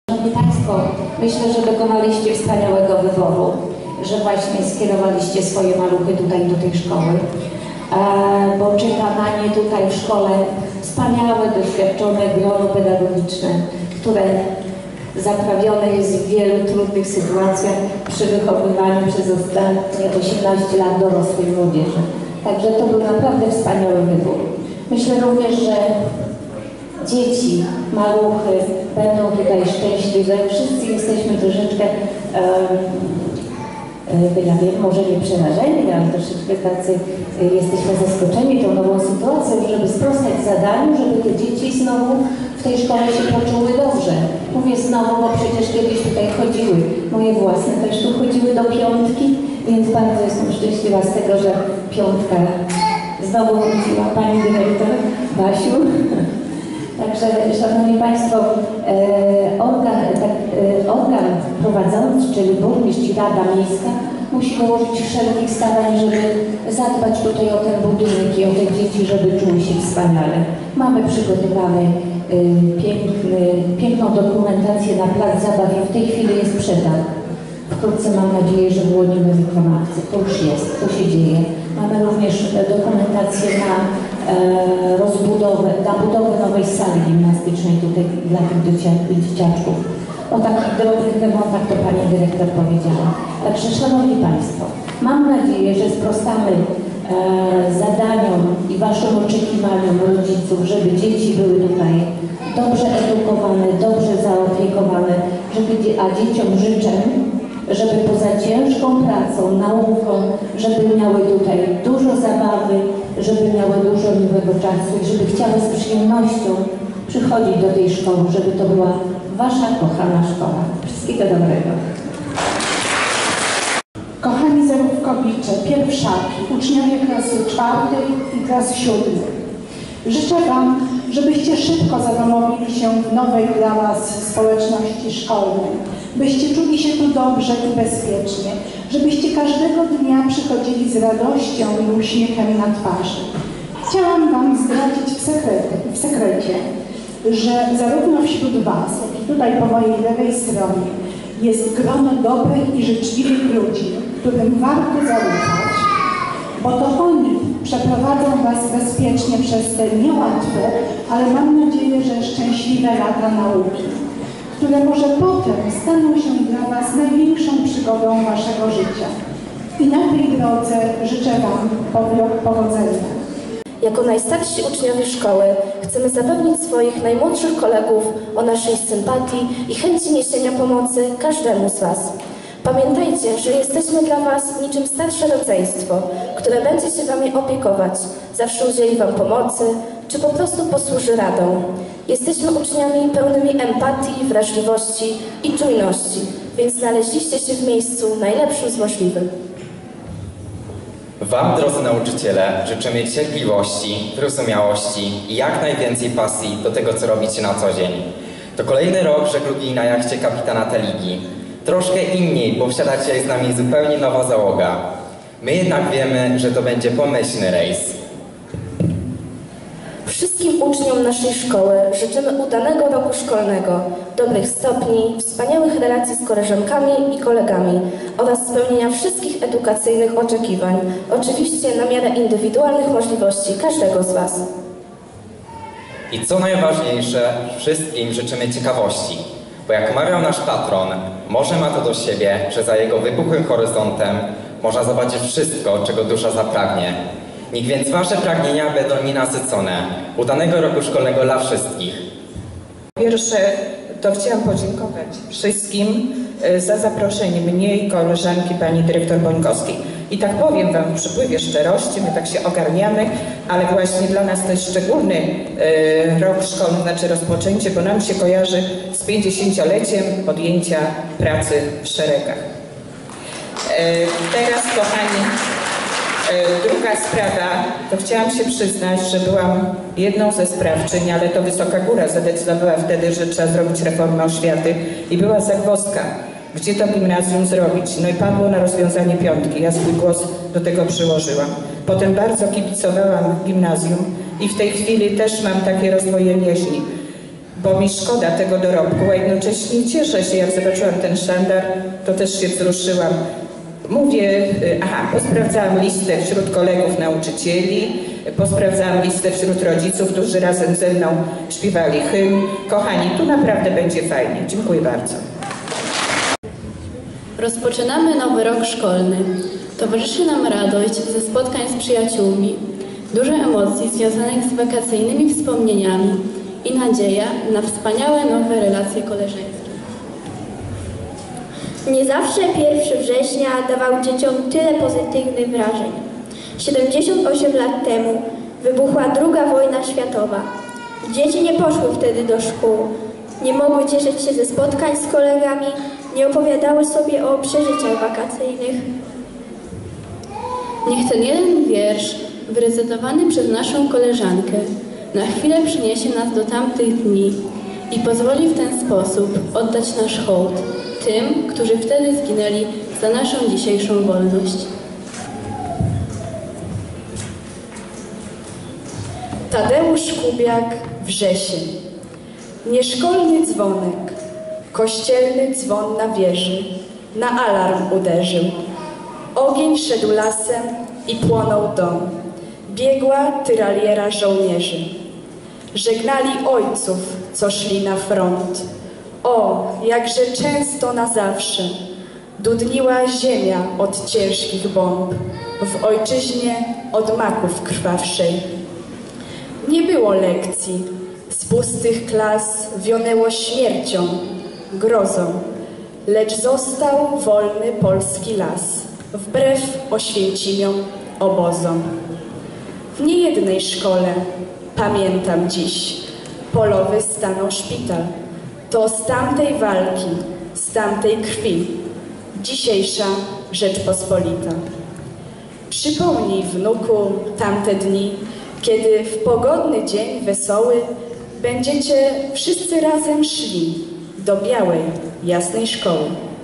Szanowni Państwo, myślę, że dokonaliście wspaniałego wyboru, że właśnie skierowaliście swoje maluchy tutaj do tej szkoły, bo czeka na nie tutaj w szkole wspaniałe, doświadczone grono pedagogiczne, które zaprawione jest w wielu trudnych sytuacjach przy wychowywaniu przez ostatnie 18 lat dorosłej młodzieży. Także to był naprawdę wspaniały wybór. Myślę również, że dzieci, maluchy będą tutaj szczęśliwe. Wszyscy jesteśmy troszeczkę, ja wiem, może nie przerażeni, ale troszeczkę tacy jesteśmy zaskoczeni tą nową sytuacją, żeby sprostać zadaniu, żeby te dzieci znowu w tej szkole się poczuły dobrze. Mówię znowu, bo przecież kiedyś tutaj chodziły, moje własne też tu chodziły do piątki, więc bardzo jestem szczęśliwa z tego, że piątka znowu wróciła pani dyrektor Basiu. Także, Szanowni Państwo, organ prowadzący, czyli burmistrz i Rada Miejska, musi dołożyć wszelkich starań, żeby zadbać tutaj o ten budynek i o te dzieci, żeby czuły się wspaniale. Mamy przygotowany piękną dokumentację na plac zabaw i w tej chwili jest przetarg. Wkrótce mam nadzieję, że wyłonimy wykonawcę. To już jest, to się dzieje. Mamy również dokumentację na budowę nowej sali gimnastycznej tutaj dla tych dzieciaczków. O takich drobnych remontach to pani dyrektor powiedziała. Także Szanowni Państwo, mam nadzieję, że sprostamy zadaniom i waszym oczekiwaniom rodziców, żeby dzieci były tutaj dobrze edukowane, dobrze zaopiekowane, a dzieciom życzę, żeby poza ciężką pracą, nauką, żeby miały tutaj dużo zabawy, żeby miały dużo miłego czasu i żeby chciały z przyjemnością przychodzić do tej szkoły, żeby to była wasza kochana szkoła. Wszystkiego dobrego. Kochani zarówkowicze, pierwszaki, uczniowie klasy 4 i klasy 7. Życzę wam, żebyście szybko zadomowili się w nowej dla was społeczności szkolnej. Byście czuli się tu dobrze i bezpiecznie, żebyście każdego dnia przychodzili z radością i uśmiechem na twarzy. Chciałam wam zdradzić w sekrecie, że zarówno wśród was, jak i tutaj po mojej lewej stronie jest grono dobrych i życzliwych ludzi, którym warto zaufać, bo to oni przeprowadzą was bezpiecznie przez te niełatwe, ale mam nadzieję, że szczęśliwe lata nauki, które może potem staną się dla was największą przygodą waszego życia. I na tej drodze życzę wam powodzenia. Jako najstarsi uczniowie szkoły chcemy zapewnić swoich najmłodszych kolegów o naszej sympatii i chęci niesienia pomocy każdemu z was. Pamiętajcie, że jesteśmy dla was niczym starsze rodzeństwo, które będzie się wami opiekować, zawsze udzieli wam pomocy, czy po prostu posłuży radą. Jesteśmy uczniami pełnymi empatii, wrażliwości i czujności, więc znaleźliście się w miejscu najlepszym z możliwych. Wam, drodzy nauczyciele, życzymy cierpliwości, wyrozumiałości i jak najwięcej pasji do tego, co robicie na co dzień. To kolejny rok żeglugi na jachcie kapitana Teligi. Troszkę inniej, bo wsiada dzisiaj z nami zupełnie nowa załoga. My jednak wiemy, że to będzie pomyślny rejs. Wszystkim uczniom naszej szkoły życzymy udanego roku szkolnego, dobrych stopni, wspaniałych relacji z koleżankami i kolegami oraz spełnienia wszystkich edukacyjnych oczekiwań, oczywiście na miarę indywidualnych możliwości każdego z was. I co najważniejsze, wszystkim życzymy ciekawości, bo jak mawiał nasz patron, morze ma to do siebie, że za jego wybuchłym horyzontem można zobaczyć wszystko, czego dusza zapragnie. Niech więc wasze pragnienia będą nienasycone. Udanego roku szkolnego dla wszystkich. Po pierwsze, to chciałam podziękować wszystkim za zaproszenie mnie i koleżanki pani dyrektor Bońkowskiej. I tak powiem wam, w przypływie szczerości, my tak się ogarniamy, ale właśnie dla nas to jest szczególny rok szkolny, znaczy rozpoczęcie, bo nam się kojarzy z 50-leciem podjęcia pracy w szeregach. Teraz, kochani, druga sprawa, to chciałam się przyznać, że byłam jedną ze sprawczyń, ale to Wysoka Góra zadecydowała wtedy, że trzeba zrobić reformę oświaty i była zagwozdka, gdzie to gimnazjum zrobić. No i padło na rozwiązanie piątki, ja swój głos do tego przyłożyłam. Potem bardzo kibicowałam gimnazjum i w tej chwili też mam takie rozdwojenie jaźni. bo mi szkoda tego dorobku, a jednocześnie cieszę się, jak zobaczyłam ten sztandar, to też się wzruszyłam. Mówię, posprawdzałam listę wśród kolegów nauczycieli, posprawdzałam listę wśród rodziców, którzy razem ze mną śpiewali hymn. Kochani, tu naprawdę będzie fajnie. Dziękuję bardzo. Rozpoczynamy nowy rok szkolny. Towarzyszy nam radość ze spotkań z przyjaciółmi, dużo emocji związanych z wakacyjnymi wspomnieniami i nadzieja na wspaniałe nowe relacje koleżeńskie. Nie zawsze 1 września dawał dzieciom tyle pozytywnych wrażeń. 78 lat temu wybuchła II wojna światowa. Dzieci nie poszły wtedy do szkół, nie mogły cieszyć się ze spotkań z kolegami, nie opowiadały sobie o przeżyciach wakacyjnych. Niech ten jeden wiersz, wyrecytowany przez naszą koleżankę, na chwilę przyniesie nas do tamtych dni i pozwoli w ten sposób oddać nasz hołd tym, którzy wtedy zginęli za naszą dzisiejszą wolność. Tadeusz Kubiak, wrzesień. Nieszkolny dzwonek, kościelny dzwon na wieży, na alarm uderzył. Ogień szedł lasem i płonął dom. Biegła tyraliera żołnierzy. Żegnali ojców, co szli na front. O, jakże często na zawsze dudniła ziemia od ciężkich bomb, w ojczyźnie od maków krwawszej. Nie było lekcji, z pustych klas wionęło śmiercią, grozą, lecz został wolny polski las, wbrew Oświęcimiom, obozom. W niejednej szkole, pamiętam dziś, polowy stanął szpital. To z tamtej walki, z tamtej krwi, dzisiejsza Rzeczpospolita. Przypomnij, wnuku, tamte dni, kiedy w pogodny dzień wesoły będziecie wszyscy razem szli do białej, jasnej szkoły.